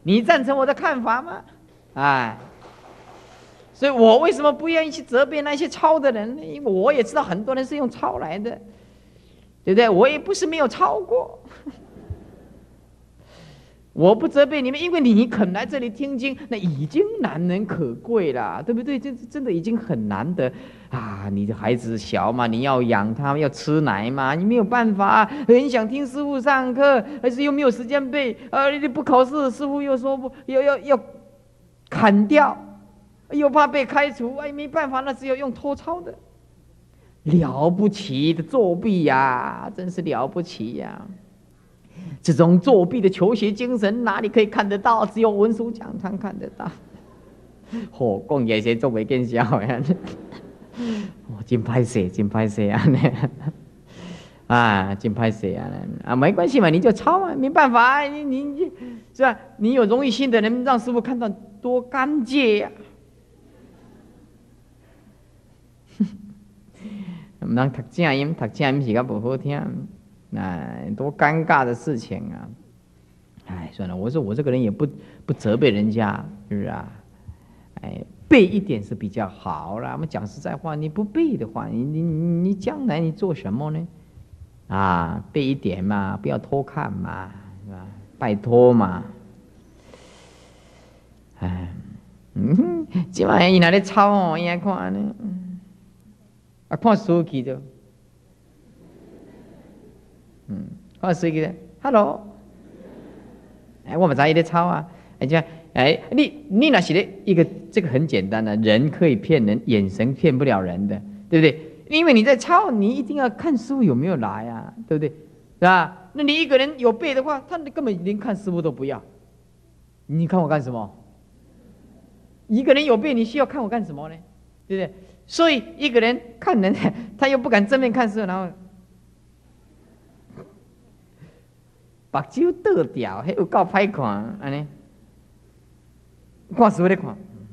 你赞成我的看法吗？哎，所以我为什么不愿意去责备那些抄的人呢？因为我也知道很多人是用抄来的，对不对？我也不是没有抄过。我不责备你们，因为你肯来这里听经，那已经难能可贵了，对不对？这真的已经很难得啊！你的孩子小嘛，你要养他，要吃奶嘛，你没有办法，很想听师父上课，但是又没有时间背，你不考试，师父又说不要砍掉，又怕被开除，哎，没办法，那只有用偷抄的，了不起的作弊呀，真是了不起呀！这种作弊的求学精神哪里可以看得到？只有文殊讲堂看得到。哦，讲嘢些做袂见效呀！哦，真歹势，真歹势啊！啊，真歹势啊！啊，没关系嘛，你就抄啊，没办法，你是吧？你有荣誉心的人，让师父看到多干净呀！唔通读正音，读正音是较不好听。多尴尬的事情啊！哎，算了，我说我这个人也不责备人家，是不是啊？哎，背一点是比较好啦。我们讲实在话，你不背的话，你将来你做什么呢？啊，背一点嘛，不要偷看嘛，是吧？拜托嘛！哎，今晚伊那咧抄哦，伊爱看呢，看书去就。看谁给的 ？Hello， 哎，我们在一起抄啊，哎，这样，哎，你那是的一个，这个很简单的，人可以骗人，眼神骗不了人的，对不对？因为你在抄，你一定要看师父有没有来啊，对不对？是吧？那你一个人有背的话，他根本连看师父都不要，你看我干什么？一个人有背，你需要看我干什么呢？对不对？所以一个人看人，他又不敢正面看师父，然后。目睭倒掉，迄有够歹看，安尼，看书咧看，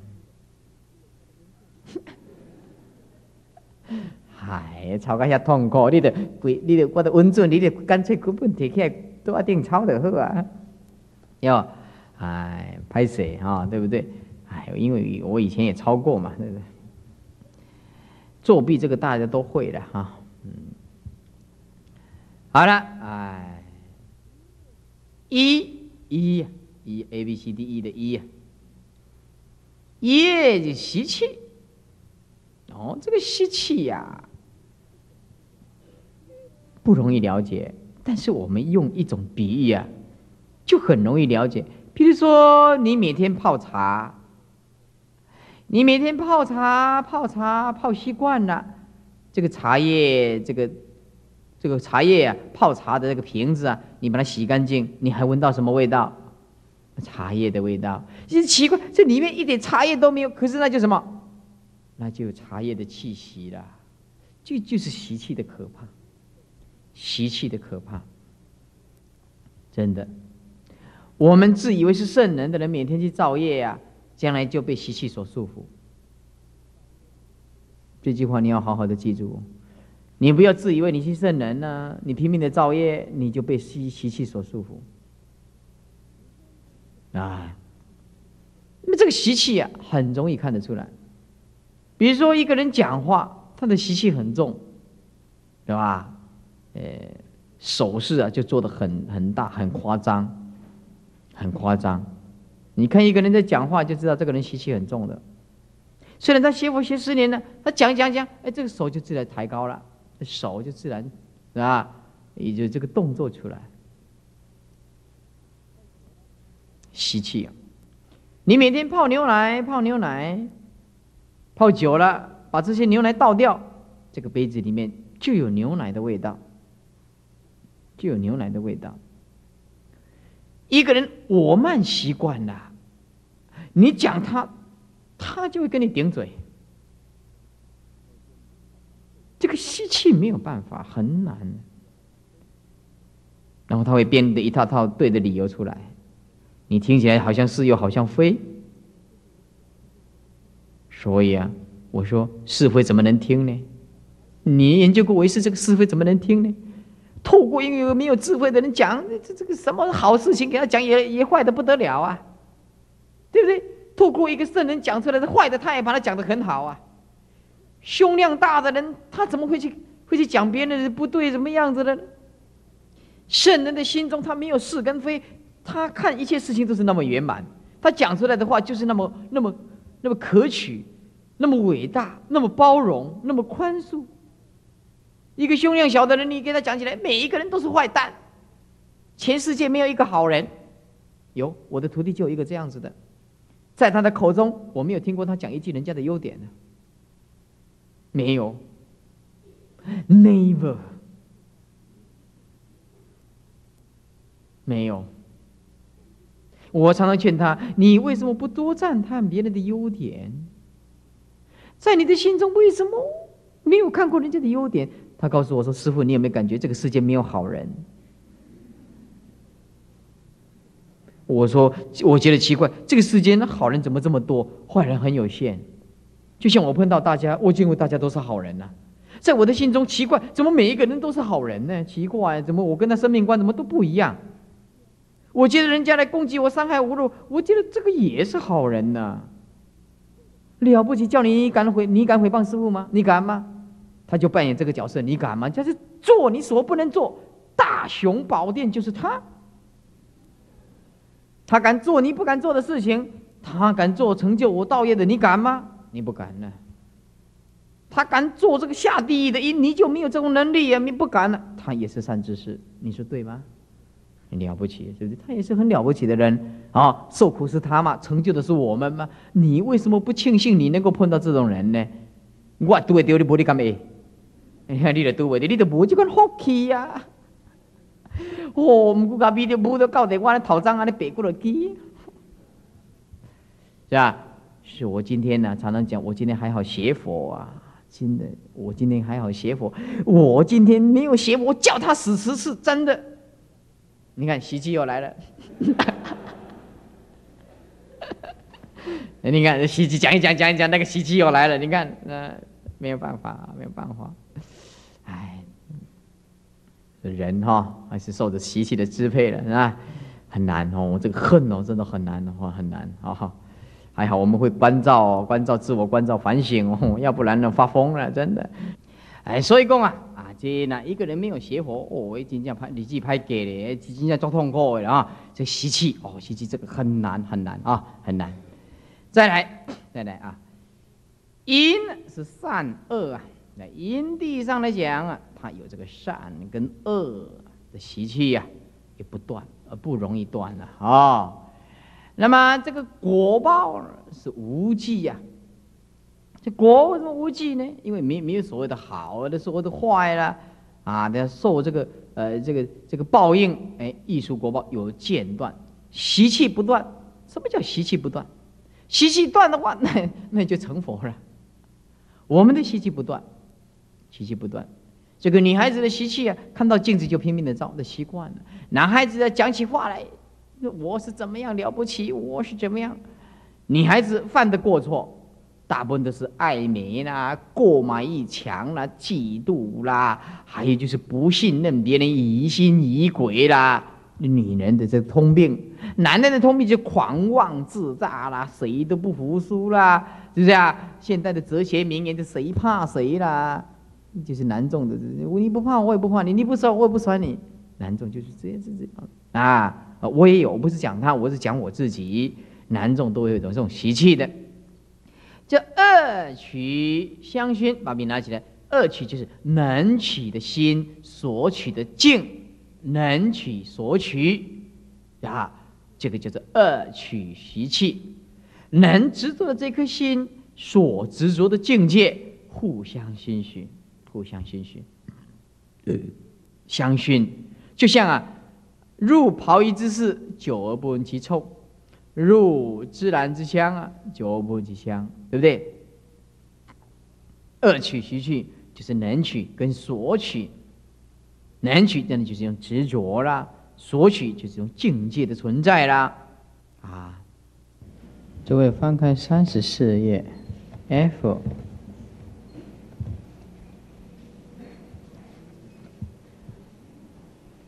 嗨，抄到遐痛苦，你着我着稳准，你着干脆根本摕起来桌顶抄就好啊，哟，哎，歹势哈，对不对？哎，因为我以前也抄过嘛，对不对？作弊这个大家都会的哈，好了，哎。一 A B C D E 的一，业就习气。哦，这个习气呀，不容易了解。但是我们用一种比喻啊，就很容易了解。比如说，你每天泡茶，你每天泡茶泡习惯了，这个茶叶这个茶叶啊，泡茶的这个瓶子啊，你把它洗干净，你还闻到什么味道？茶叶的味道。其实奇怪，这里面一点茶叶都没有，可是那就什么？那就有茶叶的气息了。这就是习气的可怕，习气的可怕。真的，我们自以为是圣人的人，每天去造业啊，将来就被习气所束缚。这句话你要好好的记住。你不要自以为你是圣人呢，你拼命的造业，你就被习气所束缚啊。那么这个习气啊，很容易看得出来。比如说一个人讲话，他的习气很重，对吧？手势啊就做得很大，很夸张，很夸张。你看一个人在讲话，就知道这个人习气很重的。虽然他学佛学10年了，他讲，哎，这个手就自然抬高了。手就自然，是吧？也就这个动作出来，习气。你每天泡牛奶，泡久了，把这些牛奶倒掉，这个杯子里面就有牛奶的味道，一个人我慢习惯了，你讲他就会跟你顶嘴。这个习气没有办法，很难。然后他会编的一套套对的理由出来，你听起来好像是又好像非。所以啊，我说是非怎么能听呢？你研究过唯识这个是非怎么能听呢？透过一个没有智慧的人讲，这个什么好事情给他讲也坏的不得了啊！ 不对？透过一个圣人讲出来的坏的，他也把它讲得很好啊。胸量大的人，他怎么会去讲别人的不对怎么样子的呢？圣人的心中，他没有是跟非，他看一切事情都是那么圆满，他讲出来的话就是那么可取，那么伟大，那么包容，那么宽恕。一个胸量小的人，你给他讲起来，每一个人都是坏蛋，全世界没有一个好人。有我的徒弟就有一个这样子的，在他的口中，我没有听过他讲一句人家的优点的，没有 ，never。没有，我常常劝他：你为什么不多赞叹别人的优点？在你的心中，为什么没有看过人家的优点？他告诉我说：师父，你有没有感觉这个世界没有好人？我说：我觉得奇怪，这个世间好人怎么这么多，坏人很有限？就像我碰到大家，我认为大家都是好人呐、在我的心中奇怪，怎么每一个人都是好人呢？奇怪，怎么我跟他生命观怎么都不一样？我觉得人家来攻击我、伤害我，我觉得这个也是好人呐、了不起，叫你敢诽谤师父吗？你敢吗？他就扮演这个角色，你敢吗？就是做你所不能做，大雄宝殿就是他，他敢做你不敢做的事情，他敢做成就我道业的，你敢吗？你不敢呢。他敢做这个下地狱的因，你就没有这种能力啊，你不敢了。他也是善知识，你说对吗？很了不起，对不对？他也是很了不起的人啊，受苦是他嘛，成就的是我们嘛。你为什么不庆幸你能够碰到这种人呢？我拄会到你，无你干咩？你就拄会到，你就无这款福气呀！哦，唔过甲咪就冇到到底，我头鬃安尼白过了去，是吧？是我今天呢，常常讲，我今天还好学佛啊。真的，我今天还好学佛，我今天没有学佛，我叫他死10次，真的。你看习气又来了，你看习气讲一讲，那个习气又来了。你看，没有办法，没有办法。哎，人还是受着习气的支配了，啊，很难哦。这个恨真的很难很难。还好我们会关照自我，关照反省要不然呢发疯了，真的。哎，所以讲啊。这那一个人没有学佛，真正日子歹过咧，真正足痛苦的啊！这习气习气这个很难啊，很难。再来啊，因是善恶啊，在因地上来讲啊，它有这个善跟恶的习气呀，也不断，不容易断了啊。那么这个果报是无记呀。这果为什么无记呢？因为没有所谓的好的，所谓的坏了啊，得受这个这个报应。哎，艺术果报有间断，习气不断。什么叫习气不断？习气断的话，那就成佛了。我们的习气不断，习气不断。这个女孩子的习气啊，看到镜子就拼命的照的习惯了。男孩子讲起话来，我是怎么样了不起，我是怎么样。女孩子犯的过错。大部分都是爱美啦、过满意强啦、嫉妒啦，还有就是不信任别人、疑心疑鬼啦。女人的这个通病，男人的通病就狂妄自大啦，谁都不服输啦，是不是啊？现代的哲学名言就谁怕谁啦，就是男众的，你不怕我也不怕你，你不爽我也不爽你，男众就是这样啊。我也有，不是讲他，我是讲我自己，男众都有一种这种习气的。这恶取相熏，把笔拿起来。恶取就是能取的心，所取的境，能取所取啊，这个叫做恶取习气。能执着的这颗心，所执着的境界，互相熏熏，互相熏熏。相熏就像入袍衣之室，久而不闻其臭。入芝兰之香啊，久而不闻其香，对不对？恶取习气就是能取跟所取，能取真的就是用执着啦，所取就是用境界的存在啦。啊，诸位翻开34页 F。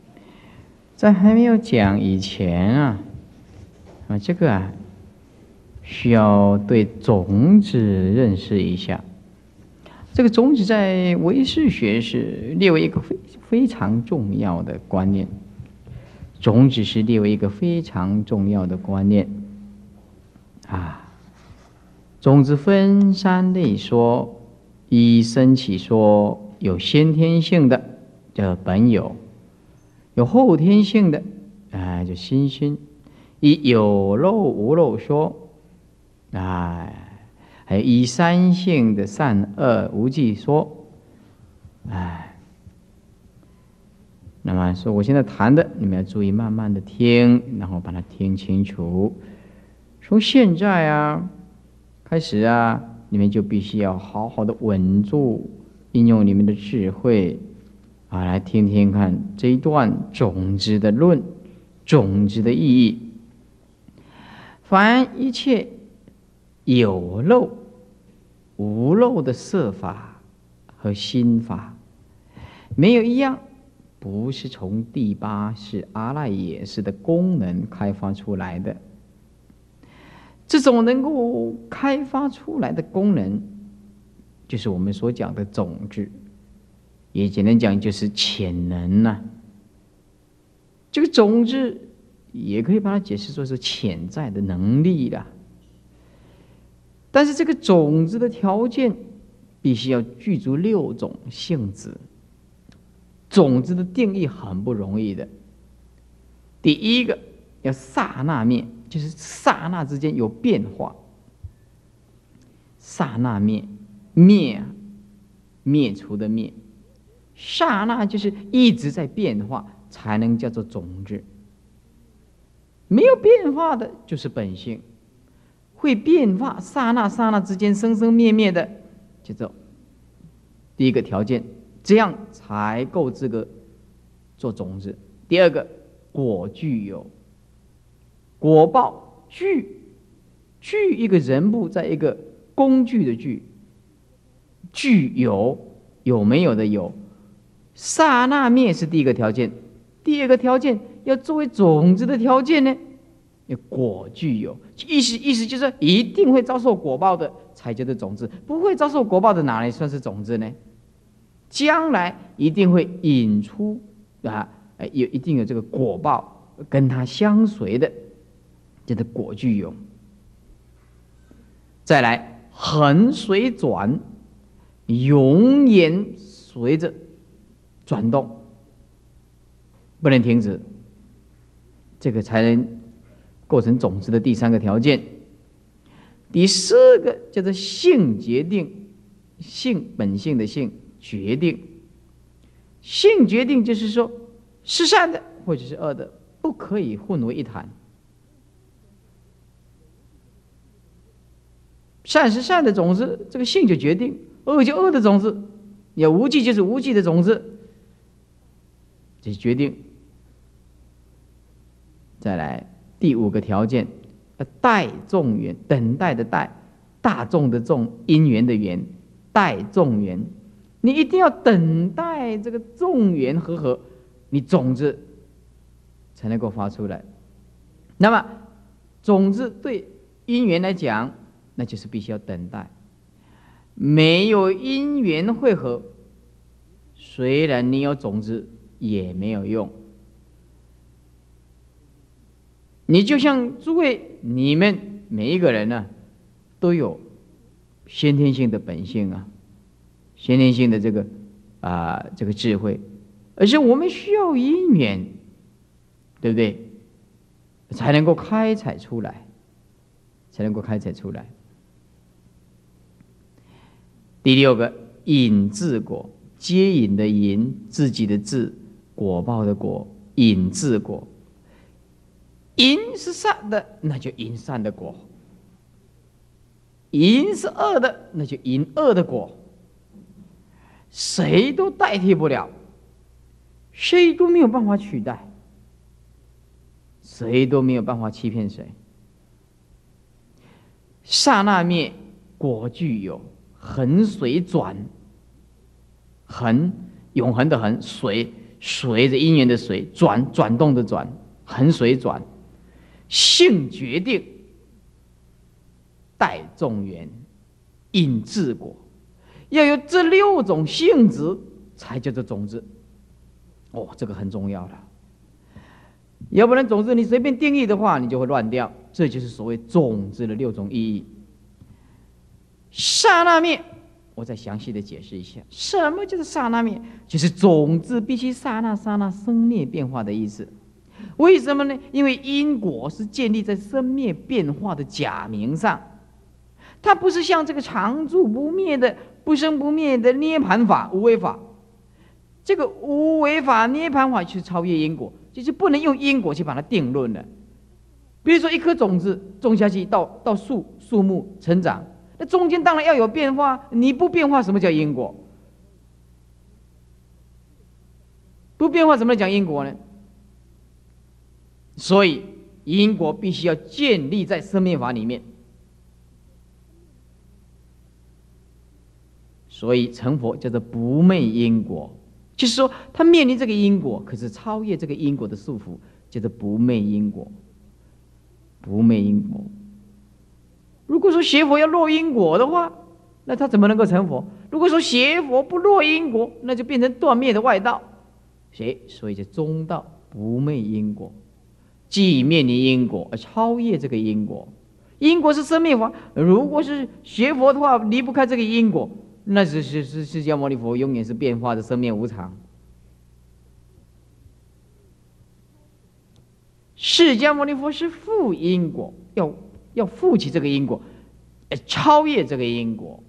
在还没有讲以前啊，这个需要对种子认识一下。这个种子在唯识学是列为一个非常重要的观念。种子是列为一个非常重要的观念啊。种子分三类说：一生起说，有先天性的叫本有，有后天性的就心心。以有漏无漏说，还有以三性的善恶无记说，那么说我现在谈的，你们要注意慢慢的听，然后把它听清楚。从现在开始你们就必须要好好的稳住，应用你们的智慧来听听看这一段种子的论，种子的意义。凡一切有漏无漏的色法和心法，没有一样不是从第八识阿赖耶识的功能开发出来的。这种能够开发出来的功能，就是我们所讲的种子，也简单讲就是潜能这个种子也可以把它解释作是潜在的能力啦。但是这个种子的条件必须要具足6种性质。种子的定义很不容易的。第一个要刹那灭，就是刹那之间有变化。刹那灭，灭除的灭，刹那就是一直在变化，才能叫做种子。没有变化的就是本性，会变化刹那刹那之间生生灭灭的，叫做第一个条件，这样才够资格做种子。第二个，果具有，果报具一个人部，在一个工具的具有没有的有。刹那灭是第一个条件，第二个条件要作为种子的条件呢，果具有，意思就是一定会遭受果报的才叫做种子，不会遭受果报的哪里算是种子呢？将来一定会引出一定有这个果报跟它相随的，叫做果具有。再来，恒随转，永远随着转动，不能停止，这个才能构成种子的第三个条件。第四个叫做性决定，性本性的性决定，性决定就是说是善的或者是恶的，不可以混为一谈。善是善的种子，这个性就决定；恶就恶的种子，也无记就是无记的种子，这是决定。再来第五个条件，待众缘，等待的待，大众的众，因缘的缘，待众缘。你一定要等待这个众缘和合，你种子才能够发出来。那么种子对因缘来讲，那就是必须要等待。没有因缘汇合，虽然你有种子也没有用。你就像诸位，你们每一个人都有先天性的本性先天性的这个智慧，而且我们需要因缘，对不对？才能够开采出来，第六个，引自果，接引的引，自己的自，果报的果，引自果。因是善的，那就引善的果；因是恶的，那就引恶的果。谁都代替不了，谁都没有办法取代，谁都没有办法欺骗谁。刹那灭，果具有，恒随转，恒永恒的恒，随着因缘的随，转动的转，恒随转。性决定， 带众缘，引治果，要有这6种性质才叫做种子。哦，这个很重要了。要不然种子你随便定义的话，你就会乱掉。这就是所谓种子的6种意义。刹那灭，我再详细的解释一下，什么叫做刹那灭？就是种子必须刹那刹那生灭变化的意思。为什么呢？因为因果是建立在生灭变化的假名上，它不是像这个常住不灭的、不生不灭的涅盘法、无为法。这个无为法、涅盘法去超越因果，就是不能用因果去把它定论的。比如说一颗种子种下去到树木成长，那中间当然要有变化，你不变化什么叫因果？不变化怎么讲因果呢？所以因果必须要建立在生灭法里面。所以成佛叫做不昧因果，就是说他面临这个因果，可是超越这个因果的束缚，叫做不昧因果。不昧因果。如果说邪佛要落因果的话，那他怎么能够成佛？如果说邪佛不落因果，那就变成断灭的外道。所以叫中道不昧因果，既面临因果而超越这个因果。因果是生灭法，如果是学佛的话，离不开这个因果，那是释迦牟尼佛永远是变化的生灭无常。释迦牟尼佛是负因果，要负起这个因果，超越这个因果，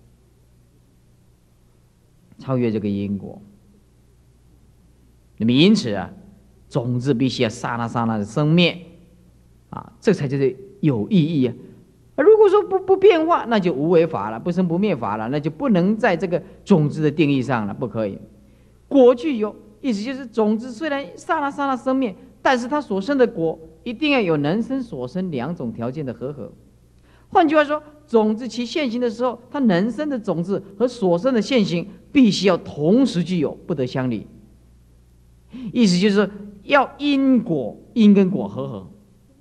超越这个因果。那么因此啊，种子必须要刹那刹那的生灭啊，这才就是有意义啊。如果说不变化，那就无为法了，不生不灭法了，那就不能在这个种子的定义上了，不可以。果具有，意思就是种子虽然刹那刹那生灭，但是它所生的果一定要有能生所生2种条件的和合。换句话说，种子其现行的时候，它能生的种子和所生的现行必须要同时具有，不得相离。意思就是说，要因果，因跟果和合，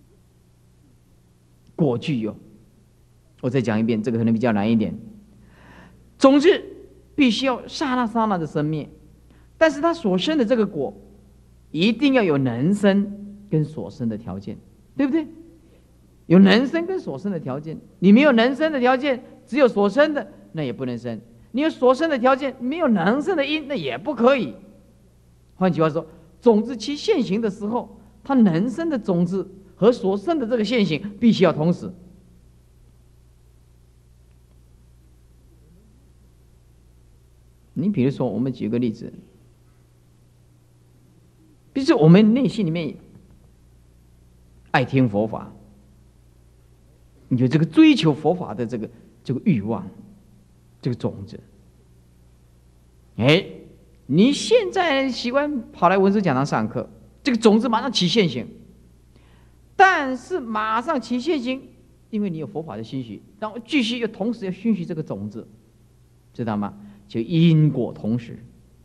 果具有。我再讲一遍，这个可能比较难一点。种子必须要刹那刹那的生灭，但是它所生的这个果，一定要有能生跟所生的条件，对不对？有能生跟所生的条件，你没有能生的条件，只有所生的，那也不能生；你有所生的条件，没有能生的因，那也不可以。换句话说，种子其现行的时候，它能生的种子和所生的这个现行必须要同时。你比如说，我们举个例子，比如说我们内心里面爱听佛法，你有这个追求佛法的这个欲望，这个种子，你现在喜欢跑来文殊讲堂上课，这个种子马上起现行，但是马上起现行，因为你有佛法的心许，然后继续又同时要熏习这个种子，知道吗？就因果同时，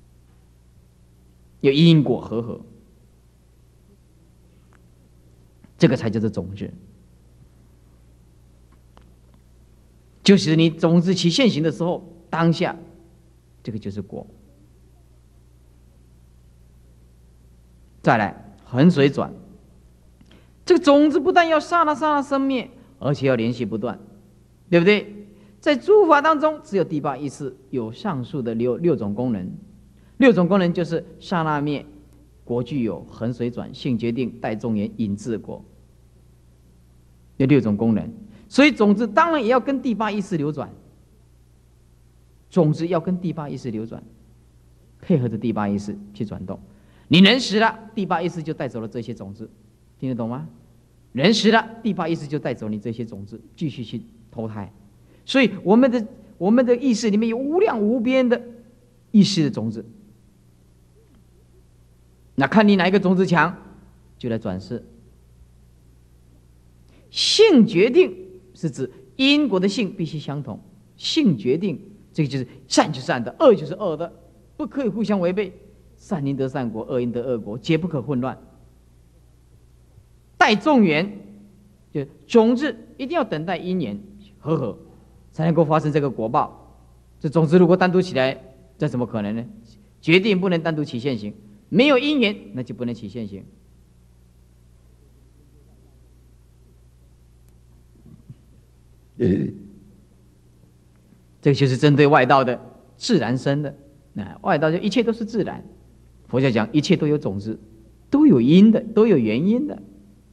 有因果和合，这个才叫做种子。就是你种子起现行的时候，当下这个就是果。再来横水转，这个种子不但要刹那刹那生灭，而且要连续不断，对不对？在诸法当中，只有第8意识有上述的六种功能。6种功能就是刹那灭、果具有、横水转、性决定、带众缘、引治果，有6种功能。所以种子当然也要跟第8意识流转，种子要跟第8意识流转，配合着第8意识去转动。你人死了，第8意识就带走了这些种子，听得懂吗？人死了，第8意识就带走你这些种子，继续去投胎。所以我们的意识里面有无量无边的意识的种子，那看你哪一个种子强，就来转世。性决定是指因果的性必须相同，性决定这个就是善就是善的，恶就是恶的，不可以互相违背。善因得善果，恶因得恶果，皆不可混乱。带众缘，就种子一定要等待因缘和合，才能够发生这个果报。这种子如果单独起来，这怎么可能呢？决定不能单独起现行，没有因缘，那就不能起现行。这个就是针对外道的自然生的。外道就一切都是自然。佛教讲一切都有种子，都有因的，都有原因的。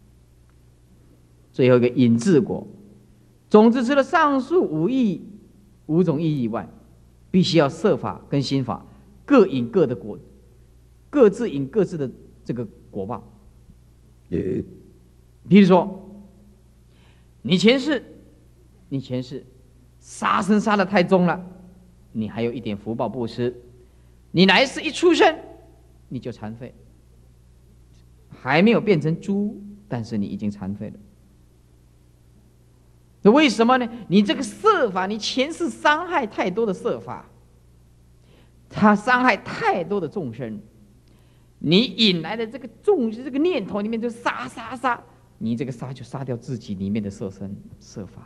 最后一个引自果，种子除了上述五种意义以外，必须要色法跟心法各引各的果，各自引各自的这个果报。比如说，你前世杀生杀得太重了，你还有一点福报布施，你来世一出生你就残废，还没有变成猪，但是你已经残废了。那为什么呢？你这个色法，你前世伤害太多的色法，它伤害太多的众生，你引来的这个这个念头里面就杀，你这个杀就杀掉自己里面的色身色法，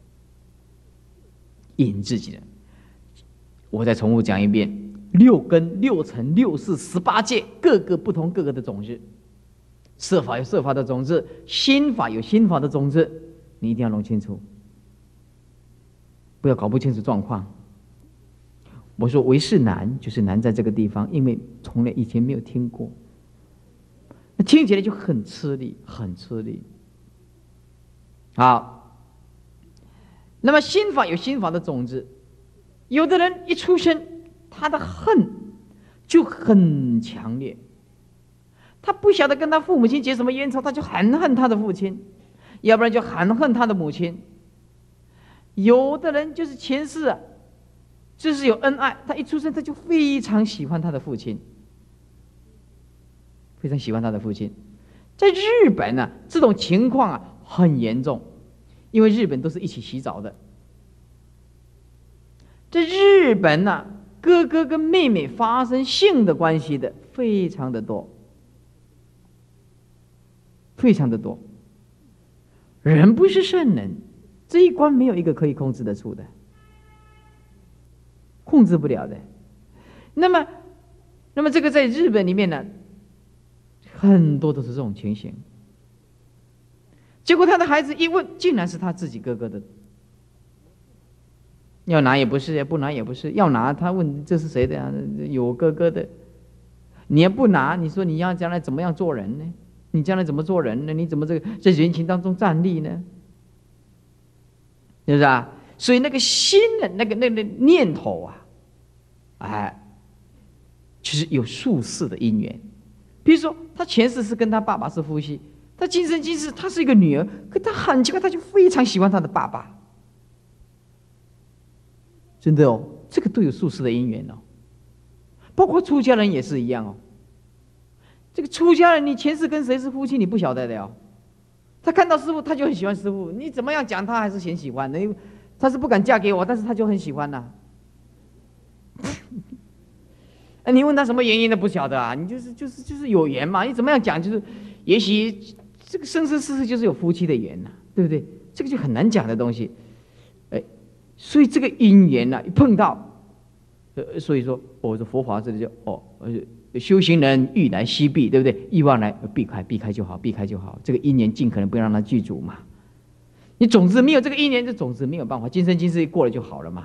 引自己的。我再重复讲一遍：6根、6尘、6识、18界，各个不同，各个的种子。色法有色法的种子，心法有心法的种子，你一定要弄清楚，不要搞不清楚状况。我说为是难，就是难在这个地方，因为从来以前没有听过，那听起来就很吃力，很吃力。好，那么心法有心法的种子，有的人一出生，他的恨就很强烈，他不晓得跟他父母亲结什么冤仇，他就很恨他的父亲，要不然就很恨他的母亲。有的人就是前世就是有恩爱，他一出生他就非常喜欢他的父亲，非常喜欢他的父亲。在日本这种情况很严重，因为日本都是一起洗澡的。在日本哥哥跟妹妹发生性的关系的非常的多，非常的多。人不是圣人，这一关没有一个可以控制得住的，控制不了的。那么这个在日本里面很多都是这种情形。结果他的孩子一问，竟然是他自己哥哥的，要拿也不是，不拿也不是，要拿他问这是谁的呀？有哥哥的，你也不拿，你说你要将来怎么样做人呢？你将来怎么做人呢？你怎么在人情当中站立呢？是不是啊？所以那个心的那个念头就是有数世的因缘。比如说他前世是跟他爸爸是夫妻，他今生今世他是一个女儿，可他很奇怪，他就非常喜欢他的爸爸。真的这个都有数世的因缘包括出家人也是一样这个出家人，你前世跟谁是夫妻，你不晓得的他看到师父，他就很喜欢师父，你怎么样讲他还是很喜欢的，因为他是不敢嫁给我，但是他就很喜欢你问他什么原因都不晓得你就是有缘嘛，你怎么样讲就是，也许这个生生世世就是有夫妻的缘对不对？这个就很难讲的东西。所以这个因缘一碰到，所以说我说佛法这里就修行人欲来悉避，对不对？欲望来避开就好，避开就好。这个因缘尽可能不要让它具足嘛。你种子没有这个因缘，这种子没有办法，今生今世过了就好了嘛。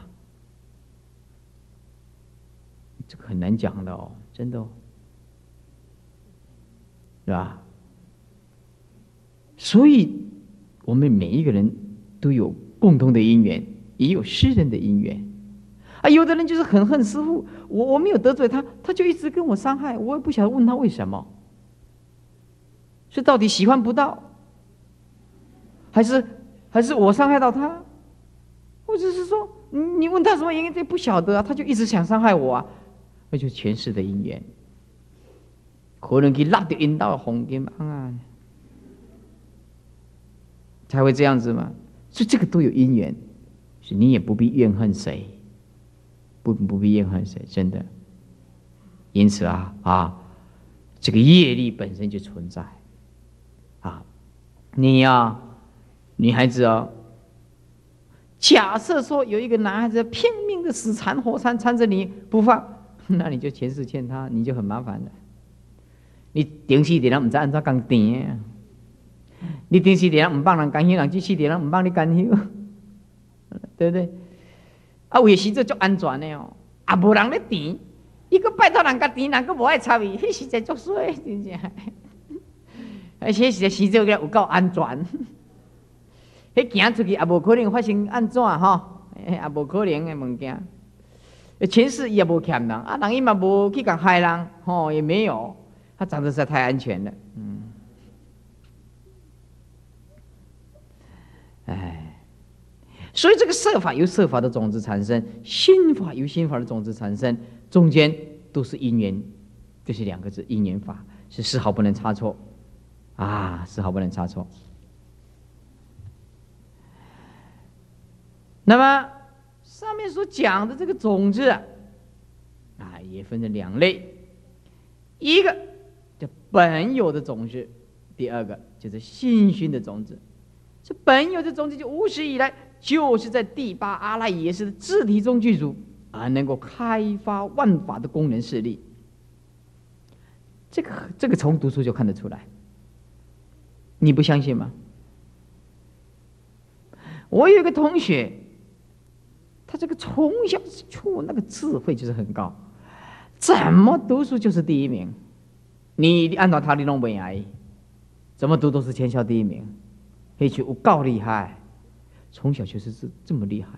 这个很难讲的真的是吧？所以我们每一个人都有共同的因缘，也有私人的因缘有的人就是很恨师父，我没有得罪他，他就一直跟我伤害，我也不晓得问他为什么，是到底喜欢不到，还是我伤害到他，或者是说你问他什么原因，他不晓得他就一直想伤害我那就是前世的因缘，可能去拉到引导红金才会这样子嘛。所以这个都有因缘，所以你也不必怨恨谁，不必怨恨谁，真的。因此这个业力本身就存在你女孩子假设说有一个男孩子拼命的死缠活缠着你不放，那你就前世欠他，你就很麻烦了。你顶死的人不知按照讲定，你顶死的人不帮人干休，人去死的人不帮你干休，对不对？啊，有时阵足安全的哦，啊，无人咧甜，伊个拜托人家甜，人个无爱插伊，迄实在足衰，真正。而且实在时阵有够安全，迄行出去也无可能发生安怎吼，也无可能的物件。前世也无欠人，啊，人伊嘛无去敢害人，吼，也没有，他长得实在太安全了，所以这个色法由色法的种子产生，心法由心法的种子产生，中间都是因缘，就是两个字，因缘法，是丝毫不能差错，啊，丝毫不能差错。那么上面所讲的这个种子啊，也分成两类，一个叫本有的种子，第二个就是心熏的种子。这本有的种子就无始以来就是在第八阿赖耶识的自体中具足，而能够开发万法的功能势力。这个从读书就看得出来，你不相信吗？我有一个同学，他这个从小就那个智慧就是很高，怎么读书就是第一名。你按照他的弄本来，怎么读都是全校第一名，而且我够厉害，从小就是这么厉害。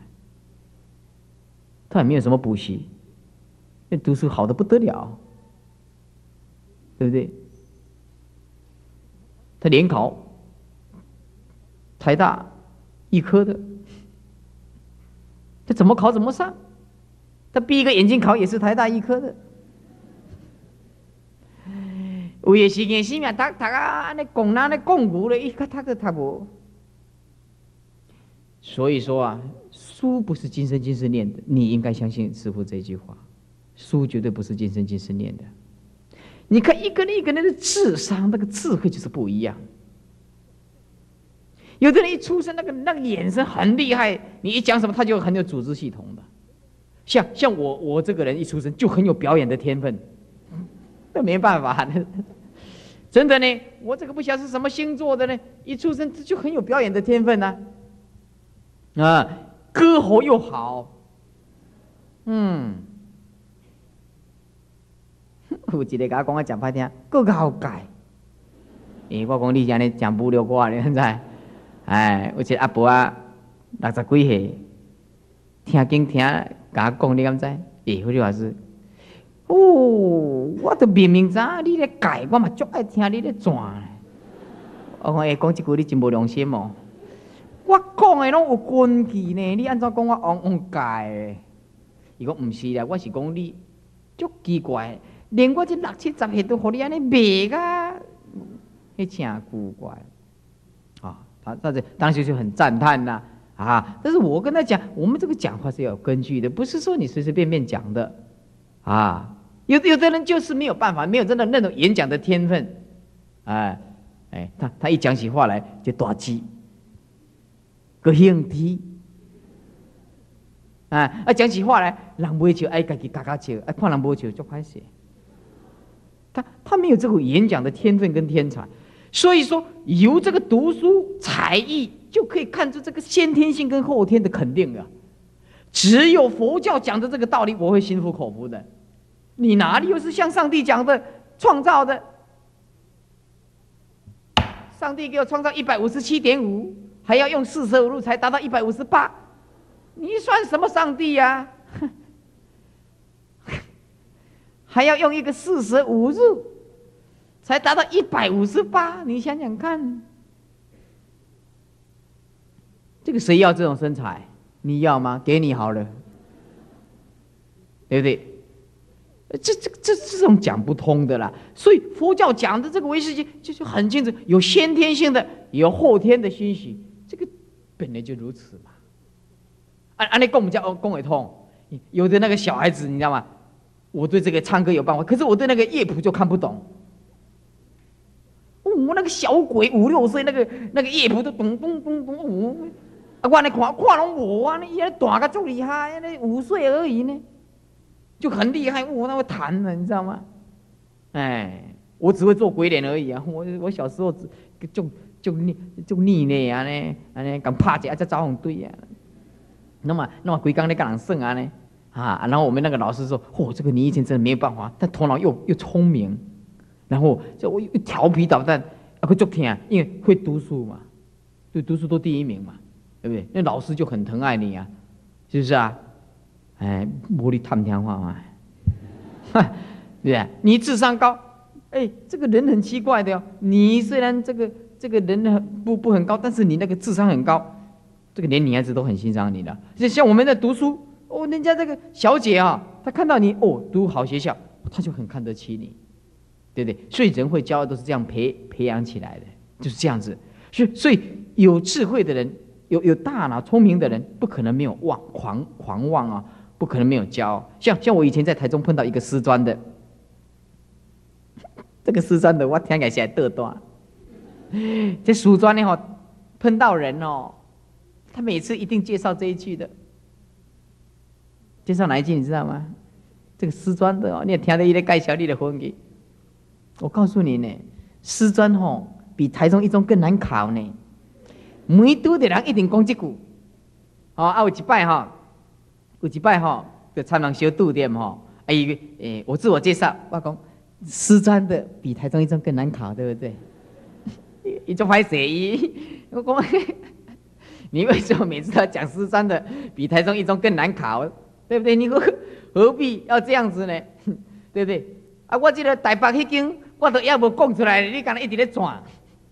他也没有什么补习，那读书好的不得了，对不对？他联考，台大医科的，他怎么考怎么上。他闭一个眼睛考也是台大医科的。有的时间生命读啊，安尼讲那讲古了，一个读都读无。所以说啊，书不是今生今世念的，你应该相信师父这句话，书绝对不是今生今世念的。你看一个人一个人的智商，那个智慧就是不一样。有的人一出生那个眼神很厉害，你一讲什么他就很有组织系统的。像我这个人一出生就很有表演的天分，那没办法，真的呢。我这个不晓得是什么星座的呢，一出生就很有表演的天分呢。歌喉又好，有一个甲我讲，我讲歹听，更好改。我讲你这样讲不了我，你知？有一个阿婆啊，60几岁，听甲我讲，你敢知？迄句话是，我都明明知你咧改，我嘛足爱听你咧转。我讲讲这句你真无良心哦。我讲的拢有根据呢，你按怎讲我枉改的？伊讲唔是啦，我是讲你足奇怪，连我这60、70岁都和你安尼骂啊，迄真古怪啊！他当时就很赞叹呐但是我跟他讲，我们这个讲话是要有根据的，不是说你随随便便讲的有的人就是没有办法，没有真的那种演讲的天分，他一讲起话来就大气。个兴趣讲起话来，人袂笑，爱家己嘎嘎笑，看人无笑就歹势。他没有这个演讲的天分跟天才，所以说由这个读书才艺就可以看出这个先天性跟后天的肯定了。只有佛教讲的这个道理，我会心服口服的。你哪里又是像上帝讲的创造的？上帝给我创造157.5。还要用45路才达到158，你算什么上帝呀？还要用一个45日才达到158，你想想看，这个谁要这种身材？你要吗？给你好了，对不对？这种讲不通的啦。所以佛教讲的这个唯识界就是很清楚，有先天性的，有后天的欣喜。这个本来就如此嘛，按你讲不叫讲会通。有的那个小孩子，你知道吗？我对这个唱歌有办法，可是我对那个乐谱就看不懂。我那个小鬼5、6岁，那个乐谱都咚咚咚咚， 啊，我来看拢无啊，伊还大个足厉害，那5岁而已呢，就很厉害，那会弹了，你知道吗？哎，我只会做鬼脸而已啊！我小时候就腻呢啊呢，安尼敢拍一下才招红队啊。那么规工咧跟人算啊呢啊，然后我们那个老师说，这个你以前真的没有办法，但头脑又聪明，然后就我又调皮捣蛋，啊，足听，因为会读书嘛，对，读书都第1名嘛，对不对？那老师就很疼爱你啊，是不是啊？哎，无你探听话嘛，对不对？你智商高，哎，这个人很奇怪的哦。你虽然这个人不很高，但是你那个智商很高，这个连女孩子都很欣赏你的。就像我们在读书，人家这个小姐啊，她看到你读好学校，她就很看得起你，对不对？所以人会骄傲都是这样培养起来的，就是这样子。所以有智慧的人，有大脑聪明的人，不可能没有狂妄啊，不可能没有骄傲。像我以前在台中碰到一个师专的，这个师专的我听起来是得大，这师专的碰到人他每次一定介绍这一句的。介绍哪一句你知道吗？这个师专的你也听到他在介绍你的婚礼。我告诉你呢，师专比台中一中更难考呢。每拄的人一定讲这句。有一摆就参人小肚店我自我介绍，我讲师专的比台中一中更难考，对不对？一种拍写意，我讲你为什么每次都要讲师专的比台中一中更难考？对不对？你何必要这样子呢？对不对？啊，我这个台北迄间，我都也无讲出来，你刚才一直在转。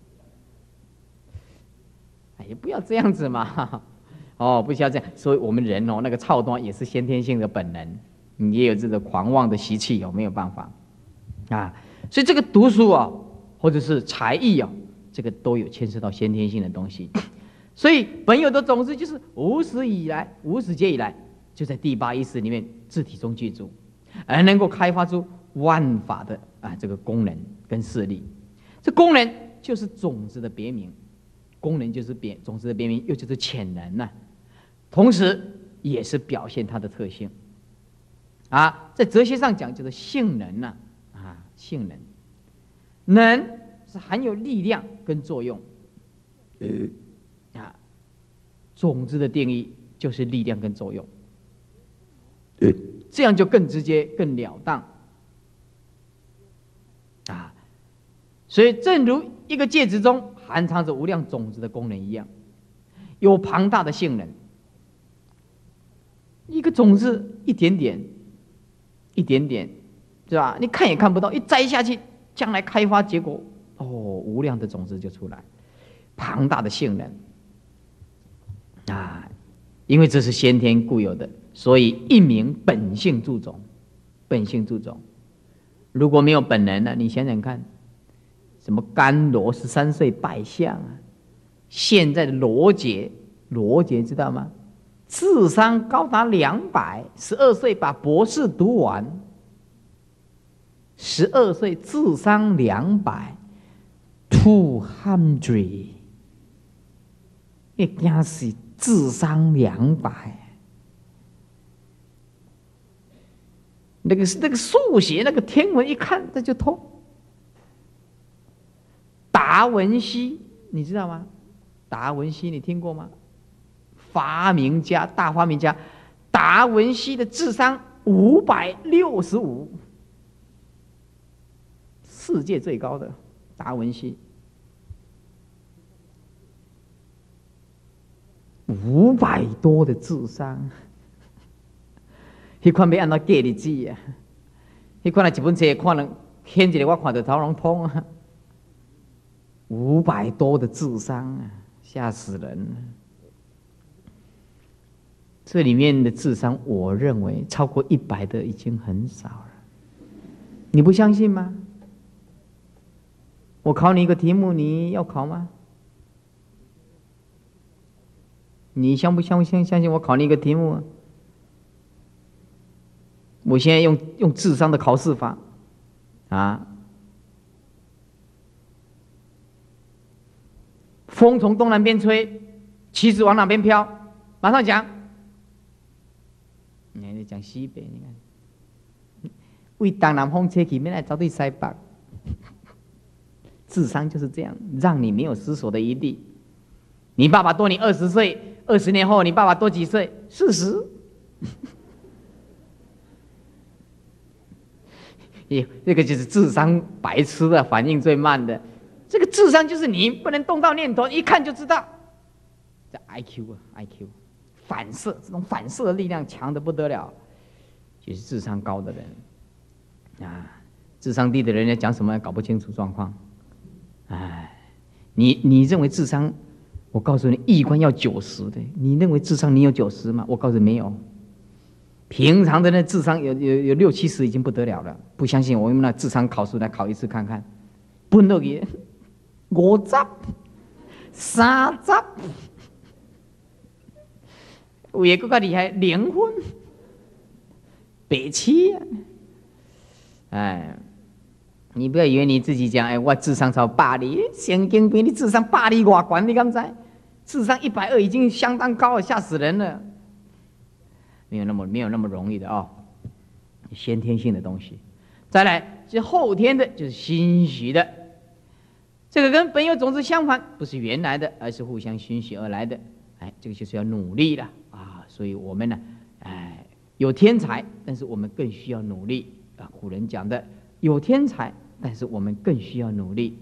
哎，不要这样子嘛！不需要这样。所以我们人那个操端也是先天性的本能，你也有这个狂妄的习气，没有办法啊。所以这个读书或者是才艺这个都有牵涉到先天性的东西。所以本有的种子就是无始劫以来。就在第8意识里面自体中具足，而能够开发出万法的这个功能跟势力。这功能就是种子的别名，功能就是种子的别名，又就是潜能同时也是表现它的特性在哲学上讲就是性能性能是含有力量跟作用种子的定义就是力量跟作用。这样就更直接更了当所以正如一个介质中含藏着无量种子的功能一样，有庞大的性能。一个种子一点点是吧？你看也看不到，一摘下去将来开发结果无量的种子就出来，庞大的性能因为这是先天固有的，所以一名本性助种。本性助种，如果没有本能呢？你想想看，什么甘罗13岁拜相现在的罗杰知道吗？智商高达200，12岁把博士读完，12岁智商200，200，一定是智商200。那个数学那个天文一看这就透。达文西你知道吗？达文西你听过吗？大发明家达文西的智商565，世界最高的达文西500多的智商。迄款要按怎计日子迄款一本册看了掀一个我看到头拢痛500多的智商吓死人了。这里面的智商，我认为超过100的已经很少了。你不相信吗？我考你一个题目，你要考吗？你相信我考你一个题目我现在用智商的考试法风从东南边吹， 旗子往哪边飘？马上讲。你讲西北，你看，为东南风吹起，免来找对西北。智商就是这样，让你没有思索的余地。你爸爸多你20岁，20年后你爸爸多几岁？40。这个就是智商白痴的反应最慢的。这个智商就是你不能动到念头，一看就知道。这 IQ 啊 ，IQ 反射，这种反射的力量强得不得了，就是智商高的人啊。智商低的人家讲什么搞不清楚状况。哎，你认为智商？我告诉你，一官要90的，你认为智商你有90吗？我告诉你没有。平常的那智商有60、70已经不得了了。不相信我用那智商考试来考一次看看，不能给50、30，有的更加厉害，0分、87啊！哎，你不要以为你自己讲，哎，我智商超80，神经病！你智商80多高？你刚才智商120已经相当高了，吓死人了。没有那么容易的哦，先天性的东西。再来是后天的，就是欣喜的。这个跟本有种子相反，不是原来的，而是互相欣喜而来的。哎，这个就是要努力了啊！所以我们呢，哎，有天才，但是我们更需要努力啊。古人讲的，有天才，但是我们更需要努力。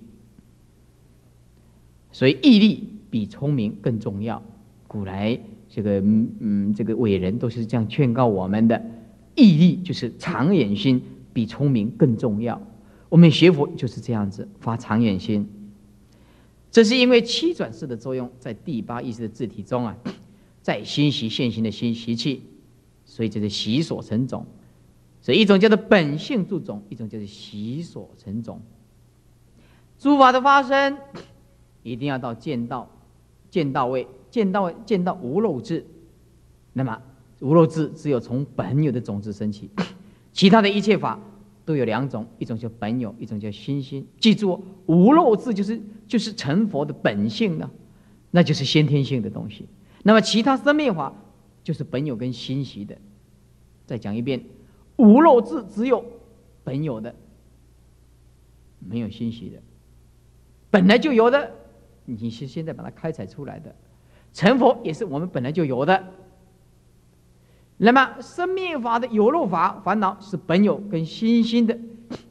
所以毅力比聪明更重要。古来这个伟人都是这样劝告我们的，毅力就是长远心，比聪明更重要。我们学佛就是这样子，发长远心。这是因为七转世的作用，在第8意识的自体中啊，在心习现行的心习气，所以这是习所成种。所以一种叫做本性助种，一种叫做习所成种。诸法的发生，一定要到见到位。见到无漏智，那么无漏智只有从本有的种子升起，其他的一切法都有2种，一种叫本有，一种叫心心。记住，无漏智就是成佛的本性呢，那就是先天性的东西。那么其他生灭法就是本有跟心习的。再讲一遍，无漏智只有本有的，没有心习的，本来就有的，你是现在把它开采出来的。成佛也是我们本来就有的。那么生灭法的有漏法烦恼是本有跟心心的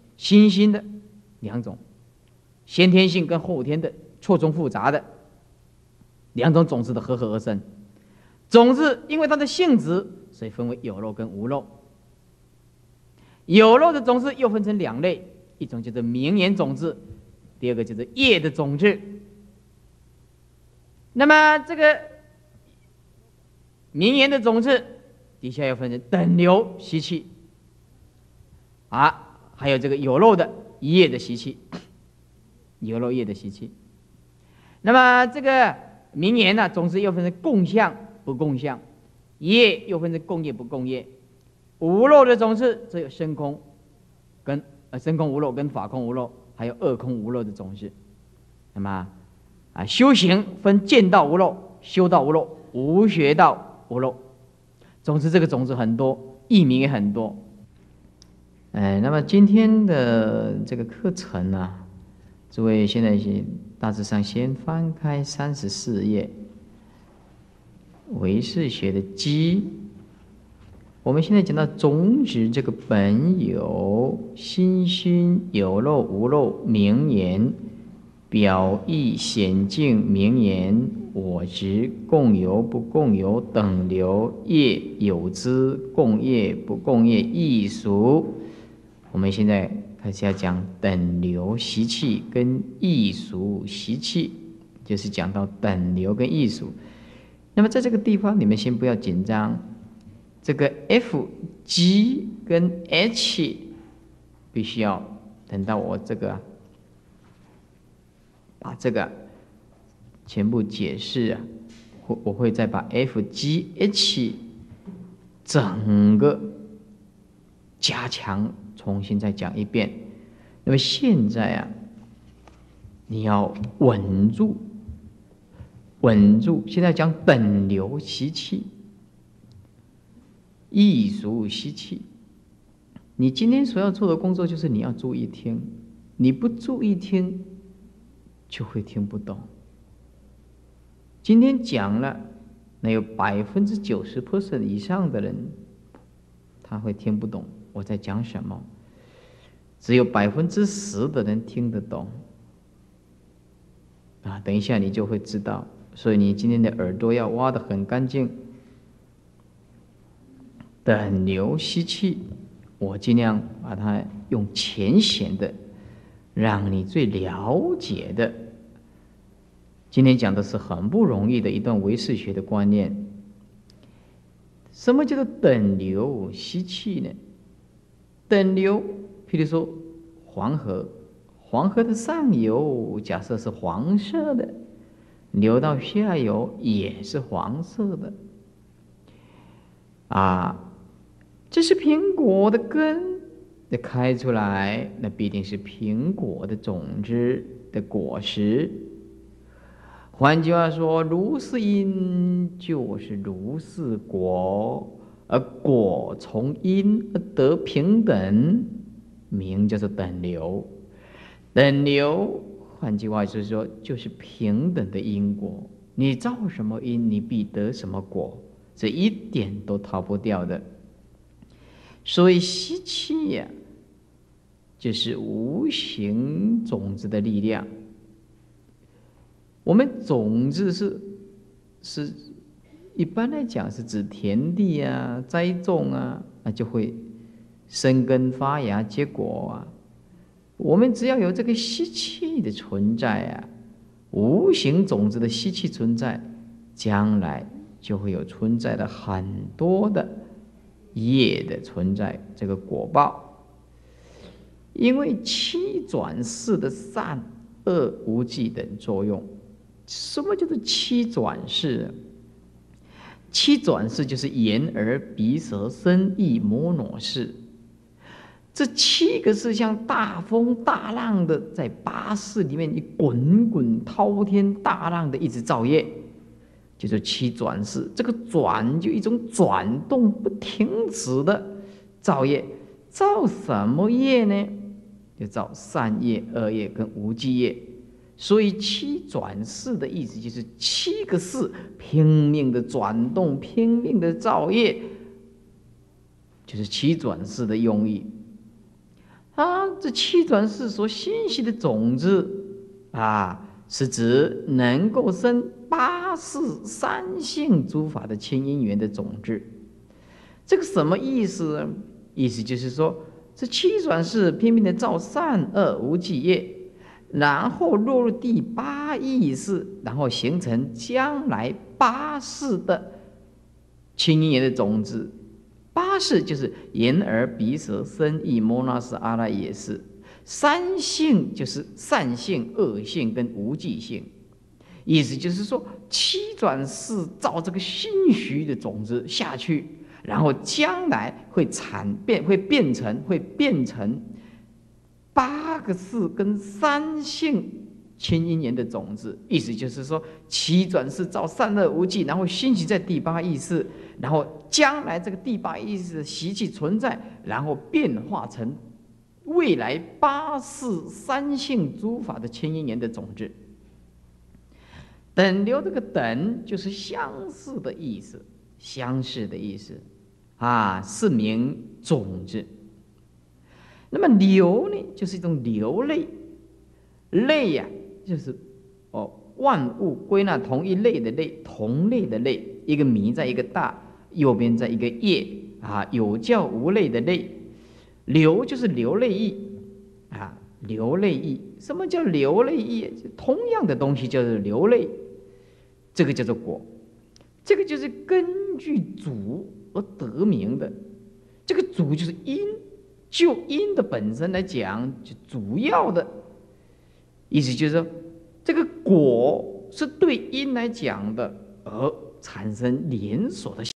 2种，先天性跟后天的错综复杂的2种种子的合而生。种子因为它的性质，所以分为有漏跟无漏。有漏的种子又分成2类，一种叫做名言种子，第二个叫做业的种子。那么这个名言的种子底下要分成等流习气啊，还有这个有漏的业的习气，有漏业的习气。那么这个名言呢，种子又分成共相不共相，业又分成共业不共业。无漏的种子只有生空跟生空无漏跟法空无漏，还有二空无漏的种子。那么修行分见道无漏、修道无漏、无学道无漏。总之，这个种子很多，译名也很多。那么今天的这个课程呢，诸位现在大致上先翻开34页，唯识学的基。我们现在讲到种子这个本有、心心、有漏无漏、名言。表意显境名言我执共有不共有等流业有之共业不共业异俗。我们现在开始要讲等流习气跟异俗习气，就是讲到等流跟异俗。那么在这个地方你们先不要紧张，这个 F、G 跟 H 必须要等到我这个把这个全部解释啊，我会再把 F、G、H 整个加强，重新再讲一遍。那么现在啊，你要稳住稳住。现在讲等流习气，艺术习气。你今天所要做的工作就是你要注意听，你不注意听，就会听不懂。今天讲了，那有90% 以上的人，他会听不懂我在讲什么，只有10%的人听得懂。啊，等一下你就会知道。所以你今天的耳朵要挖得很干净。等流吸气，我尽量把它用浅显的，让你最了解的。今天讲的是很不容易的一段唯识学的观念。什么叫做等流吸气呢？等流，譬如说黄河，黄河的上游假设是黄色的，流到下游也是黄色的。这是苹果的根的开出来，那必定是苹果的种子的果实。换句话说，如是因就是如是果，而果从因而得平等，名叫做等流。等流，换句话就是说，就是平等的因果。你造什么因，你必得什么果，这一点都逃不掉的。所以吸气呀，就是无形种子的力量。我们种子是一般来讲是指田地啊、栽种啊，那就会生根发芽结果啊。我们只要有这个吸气的存在啊，无形种子的吸气存在，将来就会有存在的很多的业的存在，这个果报。因为七转世的善恶无记等作用。什么叫做七转世？七转世就是眼耳鼻舌身意摩罗世，这7个是像大风大浪的，在8世里面，你滚滚滔天大浪的一直造业，就是七转世。这个转就一种转动不停止的造业，造什么业呢？就造善业、恶业跟无记业。所以七转世的意思就是7个世拼命的转动，拼命的造业，就是七转世的用意。这七转世所欣喜的种子是指能够生8世三性诸法的亲因缘的种子。这个什么意思呢？意思就是说，这七转世拼命的造善恶无记业，然后落入第8意识，然后形成将来8世的亲因缘的种子。8世就是眼耳鼻舌身意摩那识阿赖耶识，三性就是善性、恶性跟无记性。意思就是说，七转世造这个心虚的种子下去，然后将来会变成8个世跟三性亲因缘的种子。意思就是说，七转世造善恶无记，然后兴起在第8意识，然后将来这个第8意识的习气存在，然后变化成未来8世三性诸法的亲因缘的种子。等流这个等就是相似的意思，相似的意思是名种子。那么流呢，就是一种流类，类呀，就是万物归纳同一类的类，同类的类，一个米在一个大，右边在一个叶有教无类的类。流就是流类义流类义。什么叫流类义？同样的东西叫做流类，这个叫做果。这个就是根据主而得名的。这个主就是因，就因的本身来讲，就主要的意思就是说，这个果是对因来讲的，而产生连锁的